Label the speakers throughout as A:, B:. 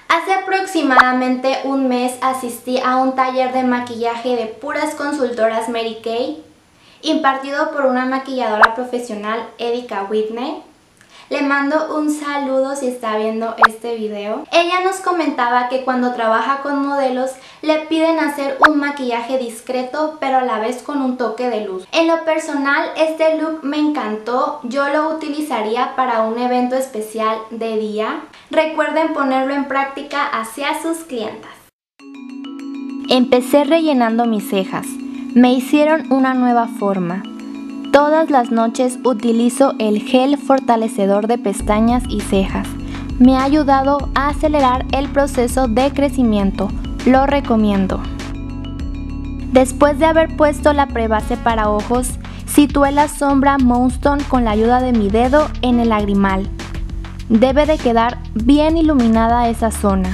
A: Hace aproximadamente un mes asistí a un taller de maquillaje de puras consultoras Mary Kay, impartido por una maquilladora profesional, Erika Whitney. Le mando un saludo si está viendo este video. Ella nos comentaba que cuando trabaja con modelos le piden hacer un maquillaje discreto pero a la vez con un toque de luz. En lo personal este look me encantó, yo lo utilizaría para un evento especial de día. Recuerden ponerlo en práctica hacia sus clientas. Empecé rellenando mis cejas, me hicieron una nueva forma. Todas las noches utilizo el gel fortalecedor de pestañas y cejas. Me ha ayudado a acelerar el proceso de crecimiento. Lo recomiendo. Después de haber puesto la prebase para ojos, situé la sombra Moonstone con la ayuda de mi dedo en el lagrimal. Debe de quedar bien iluminada esa zona.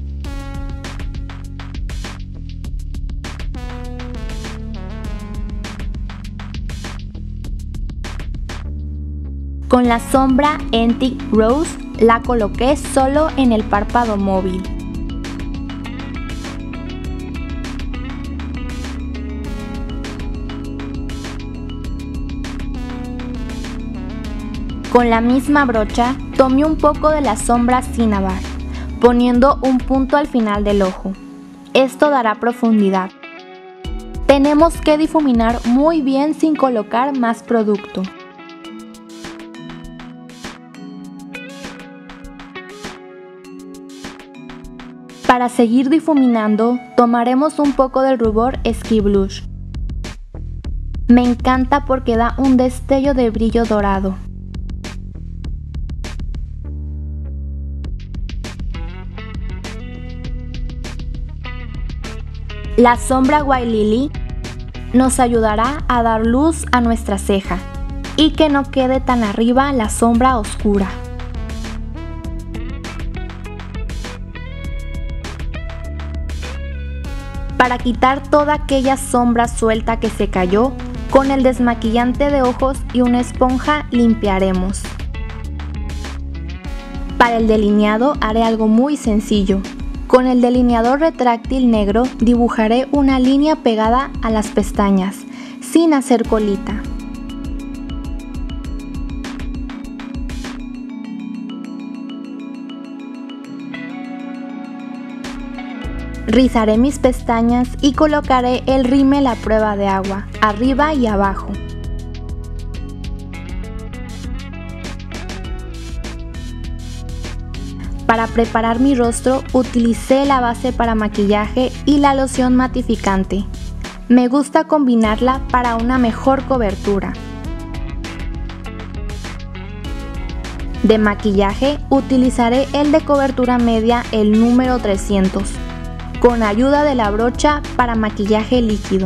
A: Con la sombra Antique Rose la coloqué solo en el párpado móvil. Con la misma brocha tomé un poco de la sombra Cinnabar, poniendo un punto al final del ojo. Esto dará profundidad. Tenemos que difuminar muy bien sin colocar más producto. Para seguir difuminando, tomaremos un poco del rubor Ski Blush. Me encanta porque da un destello de brillo dorado. La sombra White Lily nos ayudará a dar luz a nuestra ceja y que no quede tan arriba la sombra oscura. Para quitar toda aquella sombra suelta que se cayó, con el desmaquillante de ojos y una esponja limpiaremos. Para el delineado haré algo muy sencillo. Con el delineador retráctil negro dibujaré una línea pegada a las pestañas, sin hacer colita. Rizaré mis pestañas y colocaré el rímel a prueba de agua, arriba y abajo. Para preparar mi rostro utilicé la base para maquillaje y la loción matificante. Me gusta combinarla para una mejor cobertura. De maquillaje utilizaré el de cobertura media, el número 300. Con ayuda de la brocha para maquillaje líquido.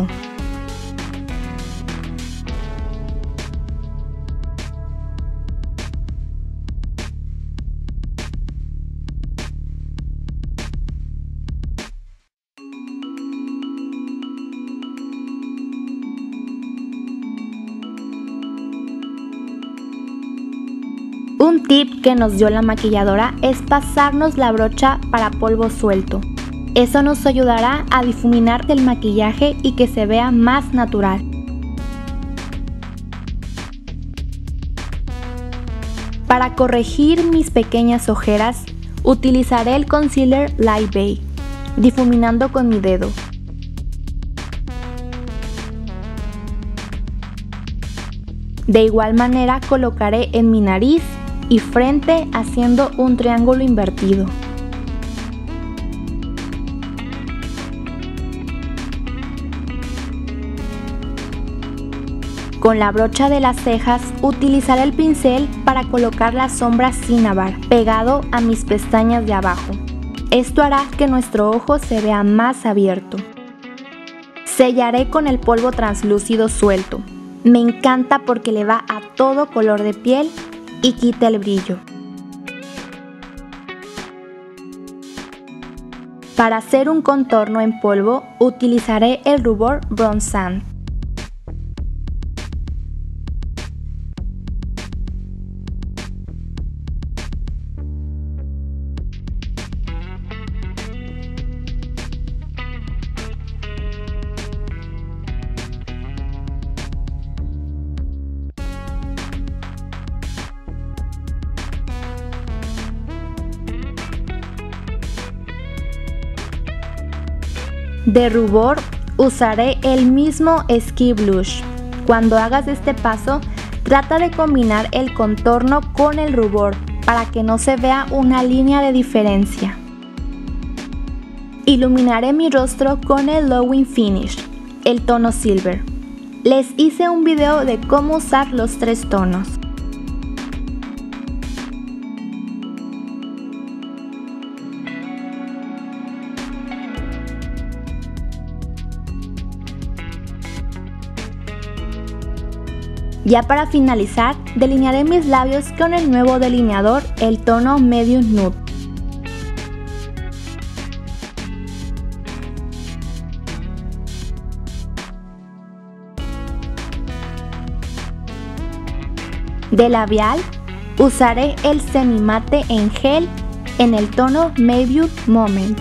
A: Un tip que nos dio la maquilladora es pasarnos la brocha para polvo suelto. Eso nos ayudará a difuminar el maquillaje y que se vea más natural. Para corregir mis pequeñas ojeras, utilizaré el concealer Light Bay, difuminando con mi dedo. De igual manera colocaré en mi nariz y frente haciendo un triángulo invertido. Con la brocha de las cejas utilizaré el pincel para colocar la sombra Cinnabar pegado a mis pestañas de abajo. Esto hará que nuestro ojo se vea más abierto. Sellaré con el polvo translúcido suelto. Me encanta porque le va a todo color de piel y quita el brillo. Para hacer un contorno en polvo utilizaré el rubor Bronze Sand. De rubor usaré el mismo Ski Blush. Cuando hagas este paso, trata de combinar el contorno con el rubor para que no se vea una línea de diferencia. Iluminaré mi rostro con el Glowing Finish, el tono Silver. Les hice un video de cómo usar los 3 tonos. Ya para finalizar, delinearé mis labios con el nuevo delineador, el tono Medium Nude. De labial, usaré el semimate en gel en el tono Medium Moment.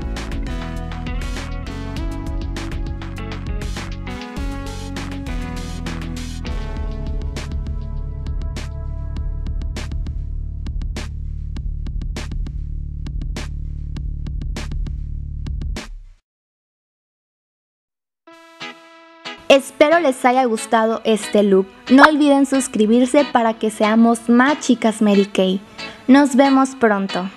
A: Espero les haya gustado este look. No olviden suscribirse para que seamos más chicas Mary Kay. Nos vemos pronto.